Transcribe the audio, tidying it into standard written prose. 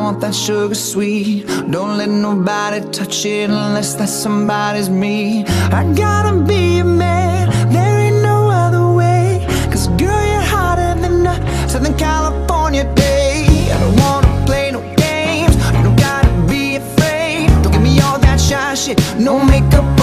want that sugar sweet. Don't let nobody touch it unless that somebody's me. I gotta be a man, there ain't no other way. 'Cause girl, you're hotter than a Southern California day. I don't wanna play no games, you don't gotta be afraid. Don't give me all that shy shit, no makeup